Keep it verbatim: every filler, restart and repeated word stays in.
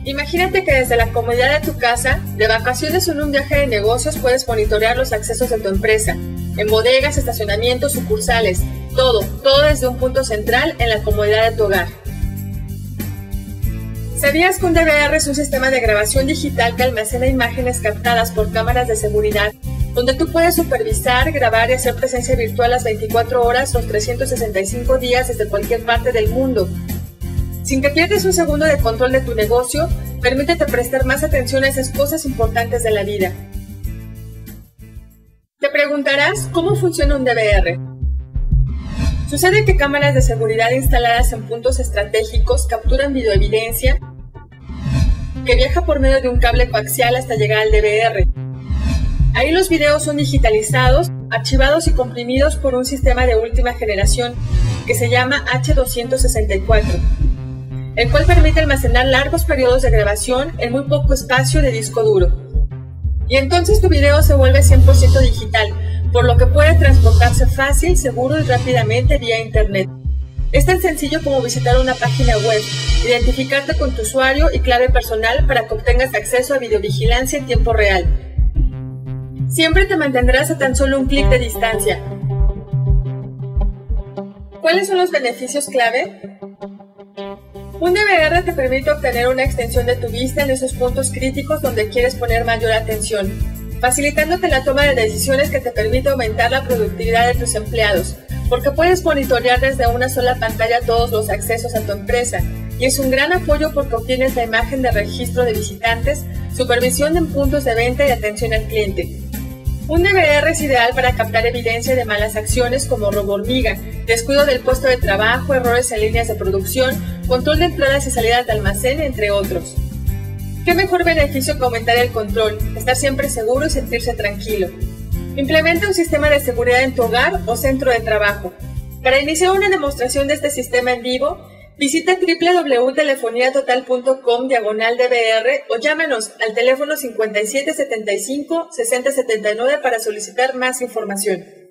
Imagínate que desde la comodidad de tu casa, de vacaciones o en un viaje de negocios, puedes monitorear los accesos de tu empresa, en bodegas, estacionamientos, sucursales, todo, todo desde un punto central en la comodidad de tu hogar. ¿Sabías que un D V R es un sistema de grabación digital que almacena imágenes captadas por cámaras de seguridad, donde tú puedes supervisar, grabar y hacer presencia virtual las veinticuatro horas, los trescientos sesenta y cinco días desde cualquier parte del mundo? Sin que pierdas un segundo de control de tu negocio, permítete prestar más atención a esas cosas importantes de la vida. Te preguntarás, ¿cómo funciona un D V R? Sucede que cámaras de seguridad instaladas en puntos estratégicos capturan videoevidencia que viaja por medio de un cable coaxial hasta llegar al D V R. Ahí los videos son digitalizados, archivados y comprimidos por un sistema de última generación que se llama H doscientos sesenta y cuatro, el cual permite almacenar largos periodos de grabación en muy poco espacio de disco duro. Y entonces tu video se vuelve cien por ciento digital, por lo que puede transportarse fácil, seguro y rápidamente vía internet. Es tan sencillo como visitar una página web, identificarte con tu usuario y clave personal para que obtengas acceso a videovigilancia en tiempo real. Siempre te mantendrás a tan solo un clic de distancia. ¿Cuáles son los beneficios clave? Un D V R te permite obtener una extensión de tu vista en esos puntos críticos donde quieres poner mayor atención, facilitándote la toma de decisiones que te permite aumentar la productividad de tus empleados, porque puedes monitorear desde una sola pantalla todos los accesos a tu empresa, y es un gran apoyo porque obtienes la imagen de registro de visitantes, supervisión en puntos de venta y atención al cliente. Un D V R es ideal para captar evidencia de malas acciones como robo hormiga, descuido del puesto de trabajo, errores en líneas de producción, control de entradas y salidas de almacén, entre otros. ¿Qué mejor beneficio que aumentar el control, estar siempre seguro y sentirse tranquilo? Implementa un sistema de seguridad en tu hogar o centro de trabajo. Para iniciar una demostración de este sistema en vivo, visita w w w punto telefonía total punto com diagonal D V R o llámanos al teléfono cincuenta y siete setenta y cinco sesenta setenta y nueve para solicitar más información.